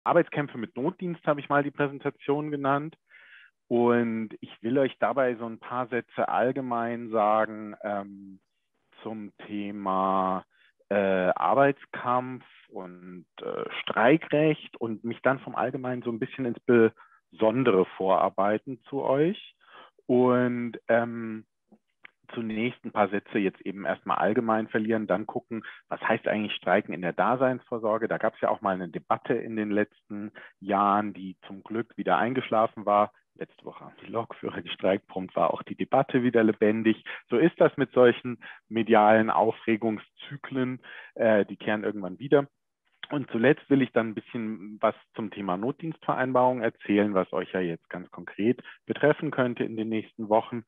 Arbeitskämpfe mit Notdienst habe ich mal die Präsentation genannt. Und ich will euch dabei so ein paar Sätze allgemein sagen zum Thema Arbeitskampf und Streikrecht und mich dann vom Allgemeinen so ein bisschen ins Besondere vorarbeiten zu euch. Und zunächst ein paar Sätze jetzt eben erstmal allgemein verlieren, dann gucken, was heißt eigentlich Streiken in der Daseinsvorsorge. Da gab es ja auch mal eine Debatte in den letzten Jahren, die zum Glück wieder eingeschlafen war. Letzte Woche haben die Lokführer gestreikt, prompt war auch die Debatte wieder lebendig. So ist das mit solchen medialen Aufregungszyklen, die kehren irgendwann wieder. Und zuletzt will ich dann ein bisschen was zum Thema Notdienstvereinbarung erzählen, was euch ja jetzt ganz konkret betreffen könnte in den nächsten Wochen.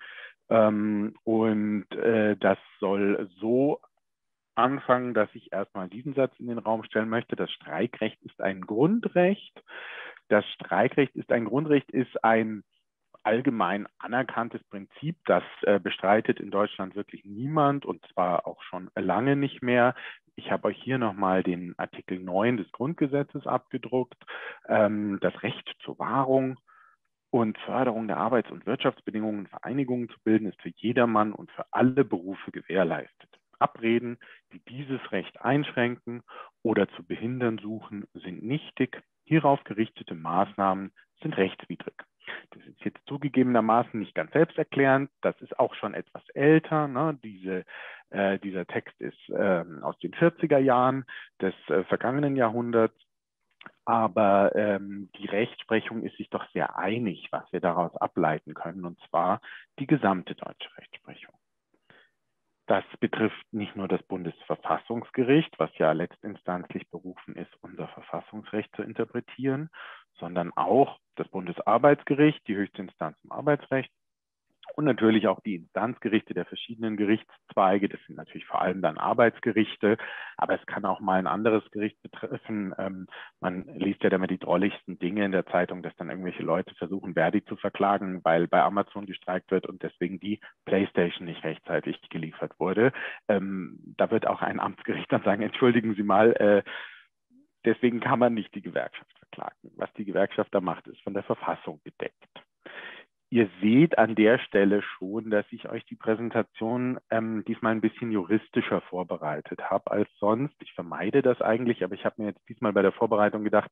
Das soll so anfangen, dass ich erstmal diesen Satz in den Raum stellen möchte. Das Streikrecht ist ein Grundrecht. Das Streikrecht ist ein Grundrecht, ist ein allgemein anerkanntes Prinzip. Das bestreitet in Deutschland wirklich niemand und zwar auch schon lange nicht mehr. Ich habe euch hier nochmal den Artikel 9 des Grundgesetzes abgedruckt. Das Recht zur Wahrung und Förderung der Arbeits- und Wirtschaftsbedingungen, Vereinigungen zu bilden, ist für jedermann und für alle Berufe gewährleistet. Abreden, die dieses Recht einschränken oder zu behindern suchen, sind nichtig. Hierauf gerichtete Maßnahmen sind rechtswidrig. Das ist jetzt zugegebenermaßen nicht ganz selbsterklärend. Das ist auch schon etwas älter. Ne? Dieser Text ist aus den 40er Jahren des vergangenen Jahrhunderts. Aber die Rechtsprechung ist sich doch sehr einig, was wir daraus ableiten können, und zwar die gesamte deutsche Rechtsprechung. Das betrifft nicht nur das Bundesverfassungsgericht, was ja letztinstanzlich berufen ist, unser Verfassungsrecht zu interpretieren, sondern auch das Bundesarbeitsgericht, die höchste Instanz im Arbeitsrecht, und natürlich auch die Instanzgerichte der verschiedenen Gerichtszweige. Das sind natürlich vor allem dann Arbeitsgerichte, aber es kann auch mal ein anderes Gericht betreffen. Man liest ja damit die drolligsten Dinge in der Zeitung, dass dann irgendwelche Leute versuchen, Verdi zu verklagen, weil bei Amazon gestreikt wird und deswegen die PlayStation nicht rechtzeitig geliefert wurde. Da wird auch ein Amtsgericht dann sagen, entschuldigen Sie mal, deswegen kann man nicht die Gewerkschaft verklagen. Was die Gewerkschaft da macht, ist von der Verfassung gedeckt. Ihr seht an der Stelle schon, dass ich euch die Präsentation diesmal ein bisschen juristischer vorbereitet habe als sonst. Ich vermeide das eigentlich, aber ich habe mir jetzt diesmal bei der Vorbereitung gedacht,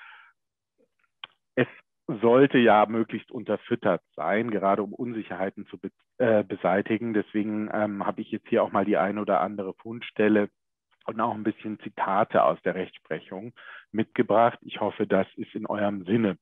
es sollte ja möglichst unterfüttert sein, gerade um Unsicherheiten zu beseitigen. Deswegen habe ich jetzt hier auch mal die eine oder andere Fundstelle und auch ein bisschen Zitate aus der Rechtsprechung mitgebracht. Ich hoffe, das ist in eurem Sinne.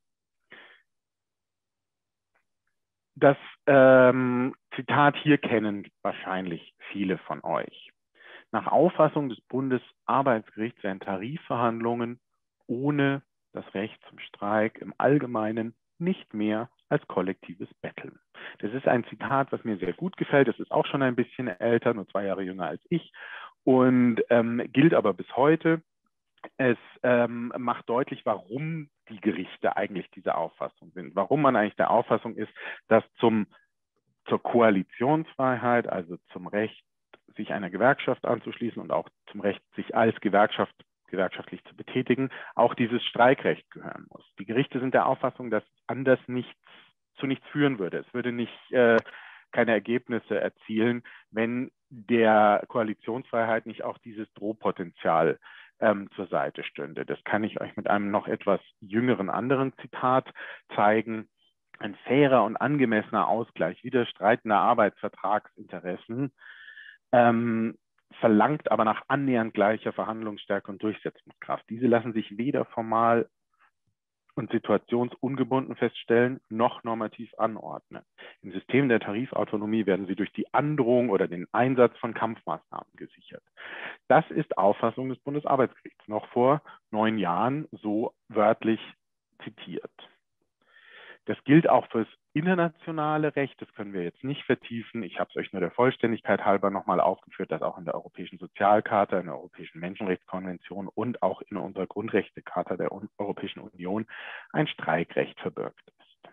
Das Zitat hier kennen wahrscheinlich viele von euch. Nach Auffassung des Bundesarbeitsgerichts werden Tarifverhandlungen ohne das Recht zum Streik im Allgemeinen nicht mehr als kollektives Betteln. Das ist ein Zitat, was mir sehr gut gefällt. Es ist auch schon ein bisschen älter, nur 2 Jahre jünger als ich und gilt aber bis heute. Es macht deutlich, warum die Gerichte eigentlich dieser Auffassung sind, warum man eigentlich der Auffassung ist, dass zur Koalitionsfreiheit, also zum Recht, sich einer Gewerkschaft anzuschließen und auch zum Recht, sich als gewerkschaftlich zu betätigen, auch dieses Streikrecht gehören muss. Die Gerichte sind der Auffassung, dass anders zu nichts führen würde. Es würde keine Ergebnisse erzielen, wenn der Koalitionsfreiheit nicht auch dieses Drohpotenzial zur Seite stünde. Das kann ich euch mit einem noch etwas jüngeren anderen Zitat zeigen. Ein fairer und angemessener Ausgleich widerstreitender Arbeitsvertragsinteressen verlangt aber nach annähernd gleicher Verhandlungsstärke und Durchsetzungskraft. Diese lassen sich weder formal und situationsungebunden feststellen, noch normativ anordnen. Im System der Tarifautonomie werden sie durch die Androhung oder den Einsatz von Kampfmaßnahmen gesichert. Das ist Auffassung des Bundesarbeitsgerichts, noch vor 9 Jahren so wörtlich zitiert. Das gilt auch fürs internationale Recht, das können wir jetzt nicht vertiefen. Ich habe es euch nur der Vollständigkeit halber nochmal aufgeführt, dass auch in der Europäischen Sozialcharta, in der Europäischen Menschenrechtskonvention und auch in unserer Grundrechtecharta der Europäischen Union ein Streikrecht verbürgt ist.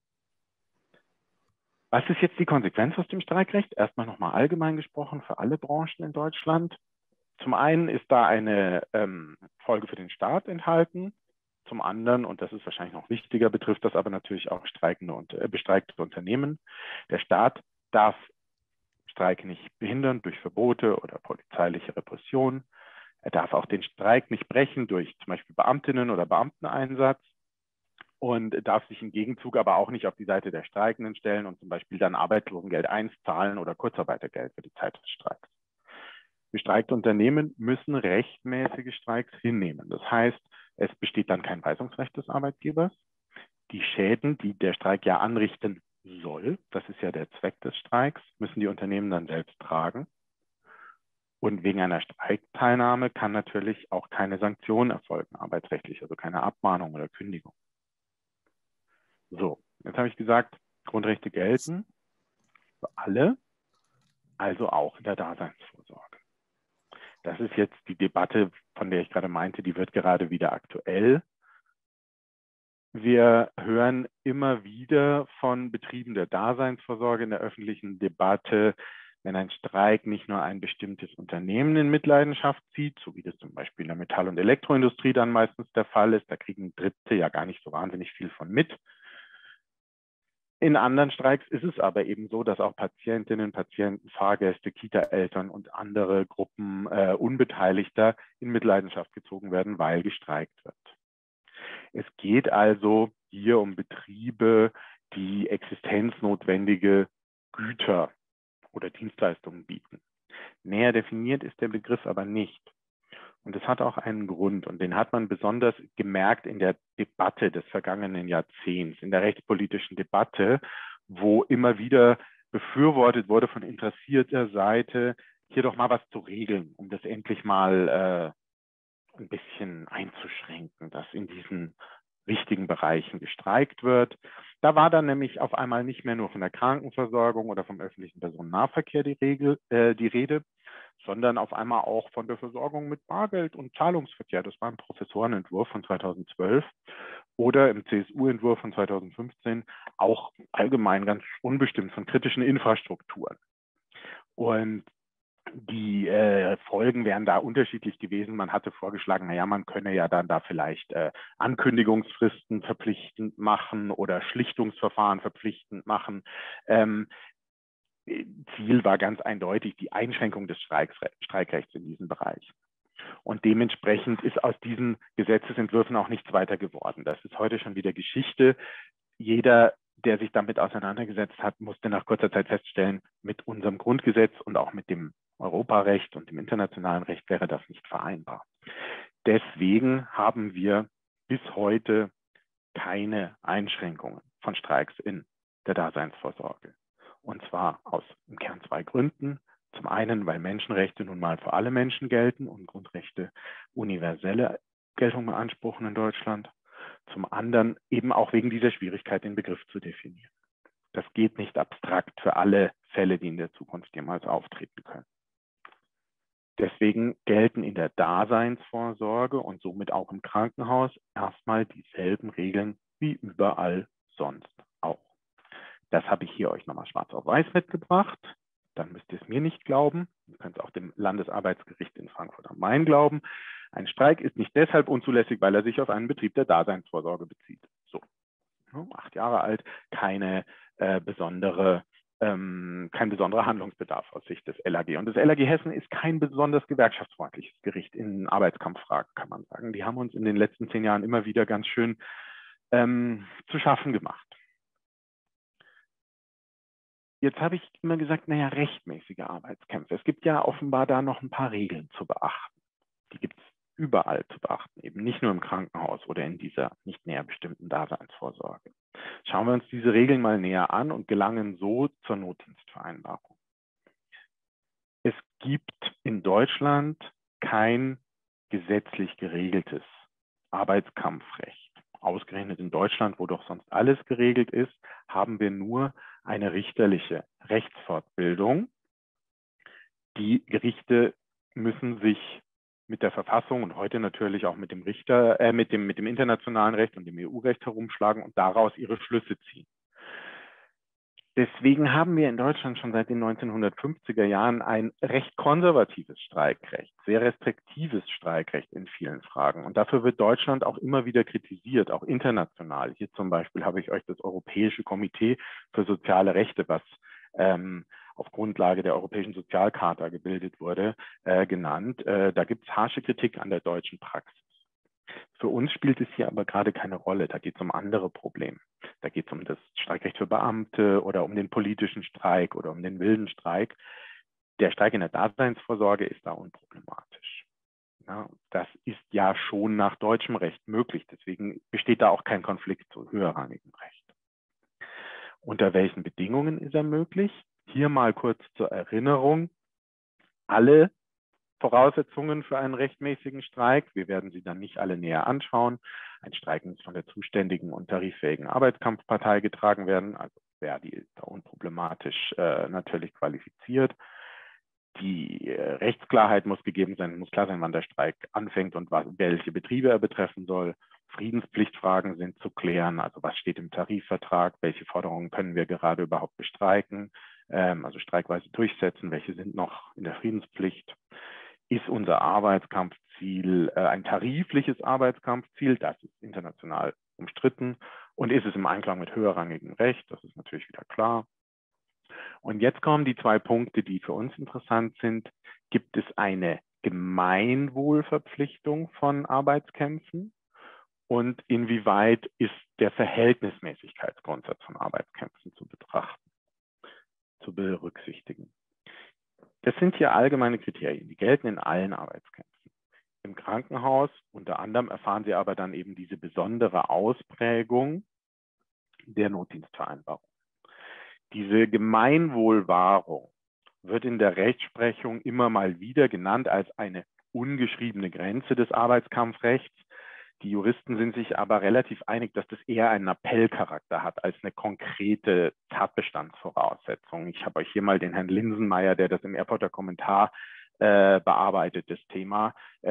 Was ist jetzt die Konsequenz aus dem Streikrecht? Erstmal nochmal allgemein gesprochen für alle Branchen in Deutschland. Zum einen ist da eine Folge für den Staat enthalten. zum anderen, und das ist wahrscheinlich noch wichtiger, betrifft das aber natürlich auch streikende und bestreikte Unternehmen. Der Staat darf Streik nicht behindern durch Verbote oder polizeiliche Repression. Er darf auch den Streik nicht brechen durch zum Beispiel Beamtinnen- oder Beamteneinsatz und darf sich im Gegenzug aber auch nicht auf die Seite der Streikenden stellen und zum Beispiel dann Arbeitslosengeld 1 zahlen oder Kurzarbeitergeld für die Zeit des Streiks. Bestreikte Unternehmen müssen rechtmäßige Streiks hinnehmen. Das heißt, es besteht dann kein Weisungsrecht des Arbeitgebers. Die Schäden, die der Streik ja anrichten soll, das ist ja der Zweck des Streiks, müssen die Unternehmen dann selbst tragen. Und wegen einer Streikteilnahme kann natürlich auch keine Sanktion erfolgen, arbeitsrechtlich, also keine Abmahnung oder Kündigung. So, jetzt habe ich gesagt, Grundrechte gelten für alle, also auch in der Daseinsvorsorge. Das ist jetzt die Debatte, von der ich gerade meinte, die wird gerade wieder aktuell. Wir hören immer wieder von Betrieben der Daseinsvorsorge in der öffentlichen Debatte, wenn ein Streik nicht nur ein bestimmtes Unternehmen in Mitleidenschaft zieht, so wie das zum Beispiel in der Metall- und Elektroindustrie dann meistens der Fall ist, da kriegen Dritte ja gar nicht so wahnsinnig viel von mit. In anderen Streiks ist es aber eben so, dass auch Patientinnen, Patienten, Fahrgäste, Kita-Eltern und andere Gruppen Unbeteiligter in Mitleidenschaft gezogen werden, weil gestreikt wird. Es geht also hier um Betriebe, die existenznotwendige Güter oder Dienstleistungen bieten. Näher definiert ist der Begriff aber nicht. Und das hat auch einen Grund und den hat man besonders gemerkt in der Debatte des vergangenen Jahrzehnts, in der rechtspolitischen Debatte, wo immer wieder befürwortet wurde von interessierter Seite, hier doch mal was zu regeln, um das endlich mal ein bisschen einzuschränken, dass in diesen wichtigen Bereichen gestreikt wird. Da war dann nämlich auf einmal nicht mehr nur von der Krankenversorgung oder vom öffentlichen Personennahverkehr die Rede, sondern auf einmal auch von der Versorgung mit Bargeld und Zahlungsverkehr. Das war ein Professorenentwurf von 2012 oder im CSU-Entwurf von 2015 auch allgemein ganz unbestimmt von kritischen Infrastrukturen. Und die Folgen wären da unterschiedlich gewesen. Man hatte vorgeschlagen, naja, man könne ja dann da vielleicht Ankündigungsfristen verpflichtend machen oder Schlichtungsverfahren verpflichtend machen. Ziel war ganz eindeutig die Einschränkung des Streikrechts in diesem Bereich. Und dementsprechend ist aus diesen Gesetzesentwürfen auch nichts weiter geworden. Das ist heute schon wieder Geschichte. Jeder, der sich damit auseinandergesetzt hat, musste nach kurzer Zeit feststellen, mit unserem Grundgesetz und auch mit dem Europarecht und dem internationalen Recht wäre das nicht vereinbar. Deswegen haben wir bis heute keine Einschränkungen von Streiks in der Daseinsvorsorge. Und zwar aus im Kern zwei Gründen. Zum einen, weil Menschenrechte nun mal für alle Menschen gelten und Grundrechte universelle Geltung beanspruchen in Deutschland. Zum anderen eben auch wegen dieser Schwierigkeit, den Begriff zu definieren. Das geht nicht abstrakt für alle Fälle, die in der Zukunft jemals auftreten können. Deswegen gelten in der Daseinsvorsorge und somit auch im Krankenhaus erstmal dieselben Regeln wie überall sonst auch. Das habe ich hier euch nochmal schwarz auf weiß mitgebracht. Dann müsst ihr es mir nicht glauben. Ihr könnt es auch dem Landesarbeitsgericht in Frankfurt am Main glauben. Ein Streik ist nicht deshalb unzulässig, weil er sich auf einen Betrieb der Daseinsvorsorge bezieht. So, 8 Jahre alt, kein besonderer Handlungsbedarf aus Sicht des LAG. Und das LAG Hessen ist kein besonders gewerkschaftsfreundliches Gericht in Arbeitskampffragen, kann man sagen. Die haben uns in den letzten 10 Jahren immer wieder ganz schön zu schaffen gemacht. Jetzt habe ich immer gesagt, naja, rechtmäßige Arbeitskämpfe. Es gibt ja offenbar da noch ein paar Regeln zu beachten. Die gibt es überall zu beachten, eben nicht nur im Krankenhaus oder in dieser nicht näher bestimmten Daseinsvorsorge. Schauen wir uns diese Regeln mal näher an und gelangen so zur Notdienstvereinbarung. Es gibt in Deutschland kein gesetzlich geregeltes Arbeitskampfrecht. Ausgerechnet in Deutschland, wo doch sonst alles geregelt ist, haben wir nur eine richterliche Rechtsfortbildung. Die Gerichte müssen sich mit der Verfassung und heute natürlich auch mit dem mit dem internationalen Recht und dem EU-Recht herumschlagen und daraus ihre Schlüsse ziehen. Deswegen haben wir in Deutschland schon seit den 1950er Jahren ein recht konservatives Streikrecht, sehr restriktives Streikrecht in vielen Fragen. Und dafür wird Deutschland auch immer wieder kritisiert, auch international. Hier zum Beispiel habe ich euch das Europäische Komitee für soziale Rechte, was auf Grundlage der Europäischen Sozialcharta gebildet wurde, genannt. Da gibt es harsche Kritik an der deutschen Praxis. Für uns spielt es hier aber gerade keine Rolle. Da geht es um andere Probleme. Da geht es um das Streikrecht für Beamte oder um den politischen Streik oder um den wilden Streik. Der Streik in der Daseinsvorsorge ist da unproblematisch. Ja, das ist ja schon nach deutschem Recht möglich. Deswegen besteht da auch kein Konflikt zu höherrangigem Recht. Unter welchen Bedingungen ist er möglich? Hier mal kurz zur Erinnerung. Alle Voraussetzungen für einen rechtmäßigen Streik. Wir werden sie dann nicht alle näher anschauen. Ein Streik muss von der zuständigen und tariffähigen Arbeitskampfpartei getragen werden. Also Verdi ist da unproblematisch natürlich qualifiziert. Die Rechtsklarheit muss gegeben sein, muss klar sein, wann der Streik anfängt und welche Betriebe er betreffen soll. Friedenspflichtfragen sind zu klären, also was steht im Tarifvertrag, welche Forderungen können wir gerade überhaupt bestreiken, also streikweise durchsetzen, welche sind noch in der Friedenspflicht. Ist unser Arbeitskampfziel ein tarifliches Arbeitskampfziel? Das ist international umstritten. Und ist es im Einklang mit höherrangigem Recht? Das ist natürlich wieder klar. Und jetzt kommen die zwei Punkte, die für uns interessant sind. Gibt es eine Gemeinwohlverpflichtung von Arbeitskämpfen? Und inwieweit ist der Verhältnismäßigkeitsgrundsatz von Arbeitskämpfen zu betrachten, zu berücksichtigen? Das sind hier allgemeine Kriterien, die gelten in allen Arbeitskämpfen. Im Krankenhaus unter anderem erfahren Sie aber dann eben diese besondere Ausprägung der Notdienstvereinbarung. Diese Gemeinwohlwahrung wird in der Rechtsprechung immer mal wieder genannt als eine ungeschriebene Grenze des Arbeitskampfrechts. Die Juristen sind sich aber relativ einig, dass das eher einen Appellcharakter hat als eine konkrete Tatbestandsvoraussetzung. Ich habe euch hier mal den Herrn Linsenmeier, der das im Erfurter Kommentar bearbeitet, das Thema,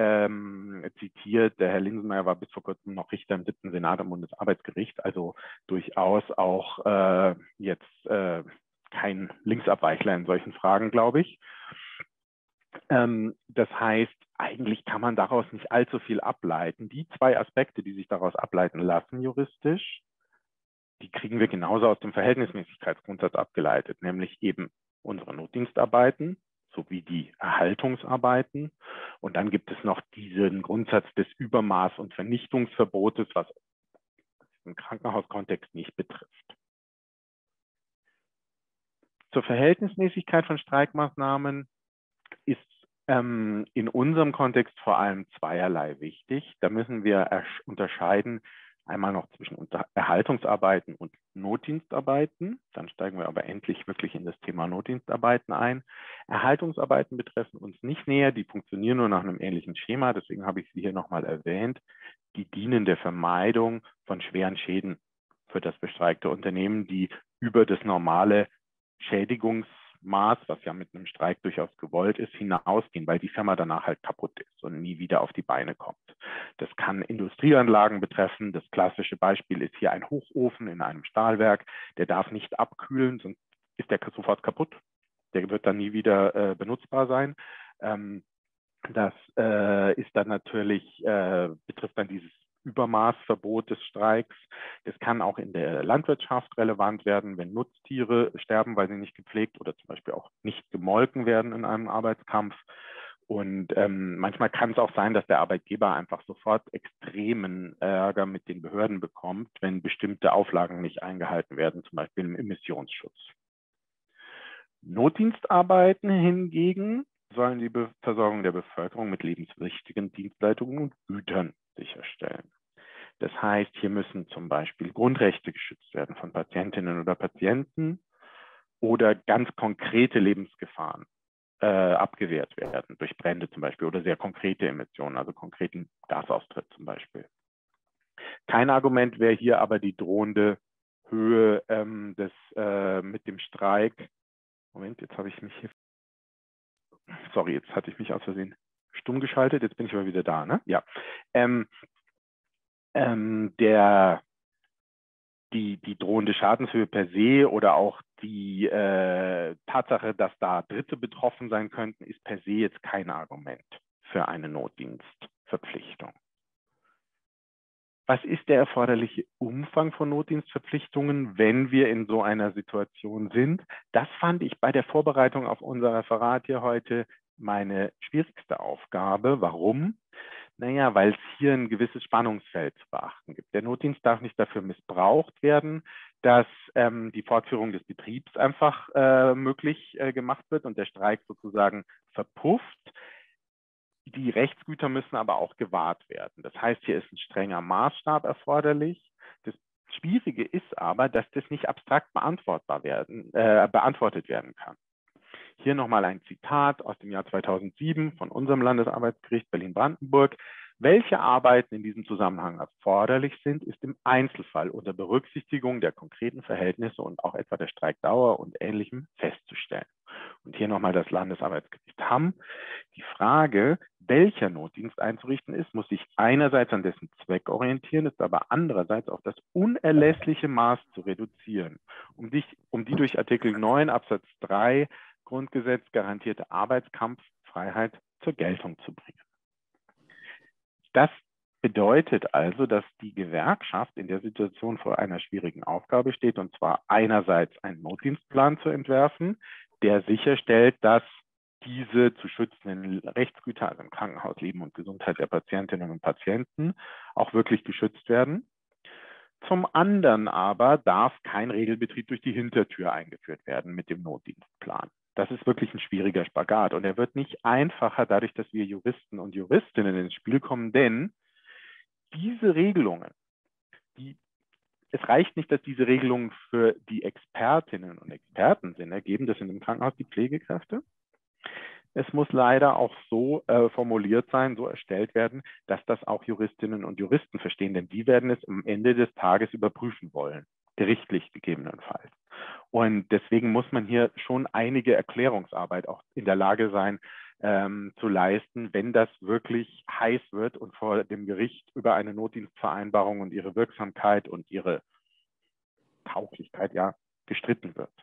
zitiert. Der Herr Linsenmeier war bis vor kurzem noch Richter im 7. Senat am Bundesarbeitsgericht, also durchaus auch jetzt kein Linksabweichler in solchen Fragen, glaube ich. Das heißt, eigentlich kann man daraus nicht allzu viel ableiten. Die zwei Aspekte, die sich daraus ableiten lassen juristisch, die kriegen wir genauso aus dem Verhältnismäßigkeitsgrundsatz abgeleitet, nämlich eben unsere Notdienstarbeiten sowie die Erhaltungsarbeiten. Und dann gibt es noch diesen Grundsatz des Übermaß- und Vernichtungsverbotes, was im Krankenhauskontext nicht betrifft. Zur Verhältnismäßigkeit von Streikmaßnahmen ist in unserem Kontext vor allem zweierlei wichtig. Da müssen wir unterscheiden, einmal noch zwischen Erhaltungsarbeiten und Notdienstarbeiten. Dann steigen wir aber endlich wirklich in das Thema Notdienstarbeiten ein. Erhaltungsarbeiten betreffen uns nicht näher, die funktionieren nur nach einem ähnlichen Schema, deswegen habe ich sie hier nochmal erwähnt. Die dienen der Vermeidung von schweren Schäden für das bestreikte Unternehmen, die über das normale Schädigungsmaß, was ja mit einem Streik durchaus gewollt ist, hinausgehen, weil die Firma danach halt kaputt ist und nie wieder auf die Beine kommt. Das kann Industrieanlagen betreffen. Das klassische Beispiel ist hier ein Hochofen in einem Stahlwerk. Der darf nicht abkühlen, sonst ist der sofort kaputt. Der wird dann nie wieder benutzbar sein. Das ist dann natürlich, betrifft dann dieses Übermaßverbot des Streiks. Es kann auch in der Landwirtschaft relevant werden, wenn Nutztiere sterben, weil sie nicht gepflegt oder zum Beispiel auch nicht gemolken werden in einem Arbeitskampf. Und manchmal kann es auch sein, dass der Arbeitgeber einfach sofort extremen Ärger mit den Behörden bekommt, wenn bestimmte Auflagen nicht eingehalten werden, zum Beispiel im Emissionsschutz. Notdienstarbeiten hingegen sollen die Versorgung der Bevölkerung mit lebenswichtigen Dienstleistungen und Gütern sicherstellen. Das heißt, hier müssen zum Beispiel Grundrechte geschützt werden von Patientinnen oder Patienten oder ganz konkrete Lebensgefahren abgewehrt werden, durch Brände zum Beispiel oder sehr konkrete Emissionen, also konkreten Gasaustritt zum Beispiel. Kein Argument wäre hier aber die drohende Höhe mit dem Streik. Moment, jetzt habe ich mich hier... Sorry, jetzt hatte ich mich aus Versehen stumm geschaltet, jetzt bin ich aber wieder da, ne? Ja. die drohende Schadenshöhe per se oder auch die Tatsache, dass da Dritte betroffen sein könnten, ist per se jetzt kein Argument für eine Notdienstverpflichtung. Was ist der erforderliche Umfang von Notdienstverpflichtungen, wenn wir in so einer Situation sind? Das fand ich bei der Vorbereitung auf unser Referat hier heute meine schwierigste Aufgabe. Warum? Naja, weil es hier ein gewisses Spannungsfeld zu beachten gibt. Der Notdienst darf nicht dafür missbraucht werden, dass die Fortführung des Betriebs einfach möglich gemacht wird und der Streik sozusagen verpufft. Die Rechtsgüter müssen aber auch gewahrt werden. Das heißt, hier ist ein strenger Maßstab erforderlich. Das Schwierige ist aber, dass das nicht abstrakt beantwortet werden kann. Hier nochmal ein Zitat aus dem Jahr 2007 von unserem Landesarbeitsgericht Berlin-Brandenburg. Welche Arbeiten in diesem Zusammenhang erforderlich sind, ist im Einzelfall unter Berücksichtigung der konkreten Verhältnisse und auch etwa der Streikdauer und Ähnlichem festzustellen. Und hier nochmal das Landesarbeitsgericht Hamm. Die Frage, welcher Notdienst einzurichten ist, muss sich einerseits an dessen Zweck orientieren, ist aber andererseits auf das unerlässliche Maß zu reduzieren, um die durch Artikel 9 Absatz 3 Grundgesetz garantierte Arbeitskampffreiheit zur Geltung zu bringen. Das bedeutet also, dass die Gewerkschaft in der Situation vor einer schwierigen Aufgabe steht, und zwar einerseits einen Notdienstplan zu entwerfen, der sicherstellt, dass diese zu schützenden Rechtsgüter, also im Krankenhaus Leben und Gesundheit der Patientinnen und Patienten, auch wirklich geschützt werden. Zum anderen aber darf kein Regelbetrieb durch die Hintertür eingeführt werden mit dem Notdienstplan. Das ist wirklich ein schwieriger Spagat und er wird nicht einfacher dadurch, dass wir Juristen und Juristinnen ins Spiel kommen, denn diese Regelungen, es reicht nicht, dass diese Regelungen für die Expertinnen und Experten Sinn ergeben, das sind im Krankenhaus die Pflegekräfte. Es muss leider auch so formuliert sein, so erstellt werden, dass das auch Juristinnen und Juristen verstehen, denn die werden es am Ende des Tages überprüfen wollen, gerichtlich gegebenenfalls. Und deswegen muss man hier schon einige Erklärungsarbeit auch in der Lage sein, zu leisten, wenn das wirklich heiß wird und vor dem Gericht über eine Notdienstvereinbarung und ihre Wirksamkeit und ihre Tauglichkeit gestritten wird.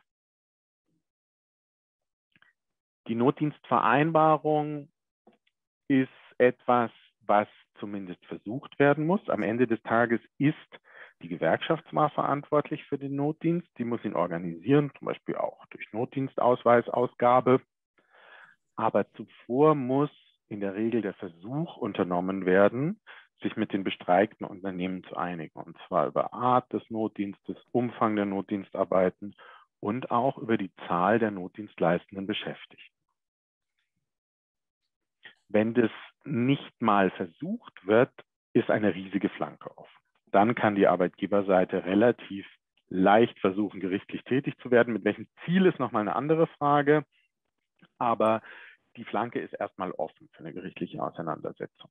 Die Notdienstvereinbarung ist etwas, was zumindest versucht werden muss. Am Ende des Tages ist die Gewerkschaft zwar verantwortlich für den Notdienst, die muss ihn organisieren, zum Beispiel auch durch Notdienstausweisausgabe. Aber zuvor muss in der Regel der Versuch unternommen werden, sich mit den bestreikten Unternehmen zu einigen. Und zwar über Art des Notdienstes, Umfang der Notdienstarbeiten und auch über die Zahl der notdienstleistenden Beschäftigten. Wenn das nicht mal versucht wird, ist eine riesige Flanke offen. Dann kann die Arbeitgeberseite relativ leicht versuchen, gerichtlich tätig zu werden. Mit welchem Ziel ist nochmal eine andere Frage. Aber die Flanke ist erstmal offen für eine gerichtliche Auseinandersetzung.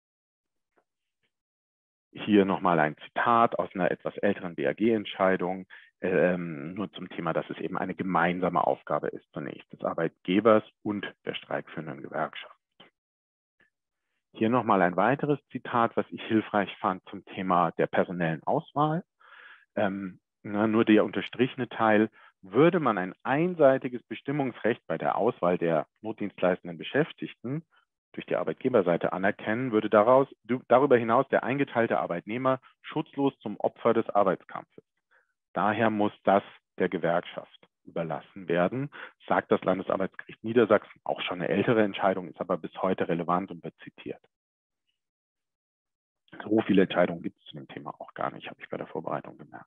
Hier nochmal ein Zitat aus einer etwas älteren BAG-Entscheidung, nur zum Thema, dass es eben eine gemeinsame Aufgabe ist, zunächst des Arbeitgebers und der streikführenden Gewerkschaft. Hier nochmal ein weiteres Zitat, was ich hilfreich fand zum Thema der personellen Auswahl. Nur der unterstrichene Teil: Würde man ein einseitiges Bestimmungsrecht bei der Auswahl der notdienstleistenden Beschäftigten durch die Arbeitgeberseite anerkennen, würde darüber hinaus der eingeteilte Arbeitnehmer schutzlos zum Opfer des Arbeitskampfes. Daher muss das der Gewerkschaft überlassen werden, sagt das Landesarbeitsgericht Niedersachsen. Auch schon eine ältere Entscheidung, ist aber bis heute relevant und wird zitiert. So viele Entscheidungen gibt es zu dem Thema auch gar nicht, habe ich bei der Vorbereitung gemerkt.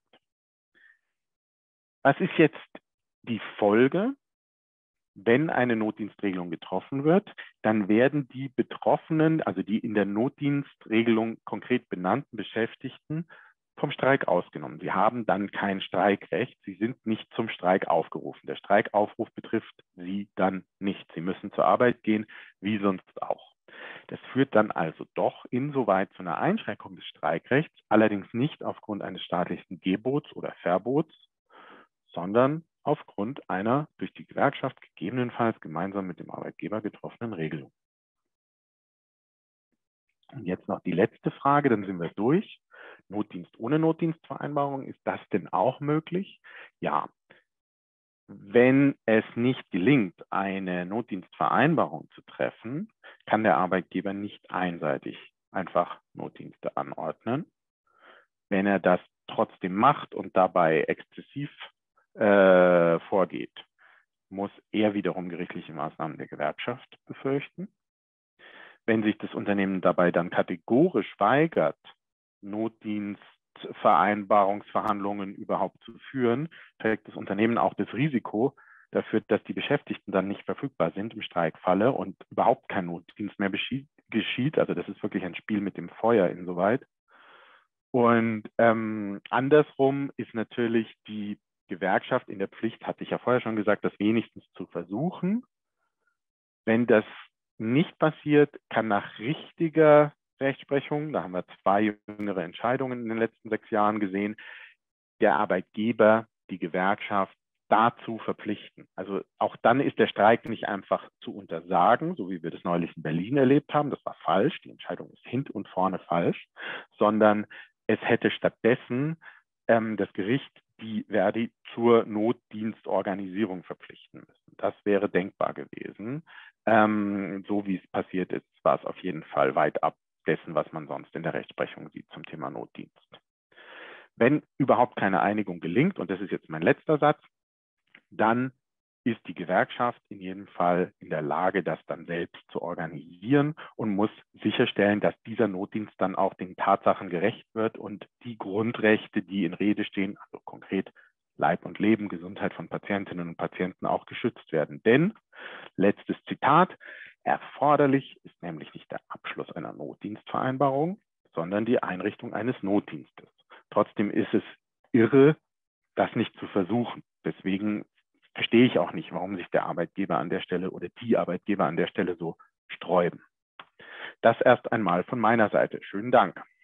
Was ist jetzt die Folge? Wenn eine Notdienstregelung getroffen wird, dann werden die Betroffenen, also die in der Notdienstregelung konkret benannten Beschäftigten, vom Streik ausgenommen. Sie haben dann kein Streikrecht. Sie sind nicht zum Streik aufgerufen. Der Streikaufruf betrifft sie dann nicht. Sie müssen zur Arbeit gehen, wie sonst auch. Das führt dann also doch insoweit zu einer Einschränkung des Streikrechts, allerdings nicht aufgrund eines staatlichen Gebots oder Verbots, sondern aufgrund einer durch die Gewerkschaft gegebenenfalls gemeinsam mit dem Arbeitgeber getroffenen Regelung. Und jetzt noch die letzte Frage, dann sind wir durch. Notdienst ohne Notdienstvereinbarung. Ist das denn auch möglich? Ja. Wenn es nicht gelingt, eine Notdienstvereinbarung zu treffen, kann der Arbeitgeber nicht einseitig einfach Notdienste anordnen. Wenn er das trotzdem macht und dabei exzessiv vorgeht, muss er wiederum gerichtliche Maßnahmen der Gewerkschaft befürchten. Wenn sich das Unternehmen dabei dann kategorisch weigert, Notdienstvereinbarungsverhandlungen überhaupt zu führen, trägt das Unternehmen auch das Risiko dafür, dass die Beschäftigten dann nicht verfügbar sind im Streikfalle und überhaupt kein Notdienst mehr geschieht. Also das ist wirklich ein Spiel mit dem Feuer insoweit. Und andersrum ist natürlich die Gewerkschaft in der Pflicht, hatte ich ja vorher schon gesagt, das wenigstens zu versuchen. Wenn das nicht passiert, kann nach richtiger Rechtsprechung, da haben wir 2 jüngere Entscheidungen in den letzten 6 Jahren gesehen, der Arbeitgeber die Gewerkschaft dazu verpflichten. Also auch dann ist der Streik nicht einfach zu untersagen, so wie wir das neulich in Berlin erlebt haben. Das war falsch, die Entscheidung ist hinten und vorne falsch, sondern es hätte stattdessen das Gericht die Verdi zur Notdienstorganisierung verpflichten müssen. Das wäre denkbar gewesen. So wie es passiert ist, war es auf jeden Fall weit ab dessen, was man sonst in der Rechtsprechung sieht zum Thema Notdienst. Wenn überhaupt keine Einigung gelingt, und das ist jetzt mein letzter Satz, dann ist die Gewerkschaft in jedem Fall in der Lage, das dann selbst zu organisieren und muss sicherstellen, dass dieser Notdienst dann auch den Tatsachen gerecht wird und die Grundrechte, die in Rede stehen, also konkret Leib und Leben, Gesundheit von Patientinnen und Patienten auch geschützt werden. Denn, letztes Zitat, erforderlich ist nämlich nicht der Abschluss einer Notdienstvereinbarung, sondern die Einrichtung eines Notdienstes. Trotzdem ist es irre, das nicht zu versuchen. Deswegen verstehe ich auch nicht, warum sich der Arbeitgeber an der Stelle oder die Arbeitgeber an der Stelle so sträuben. Das erst einmal von meiner Seite. Schönen Dank.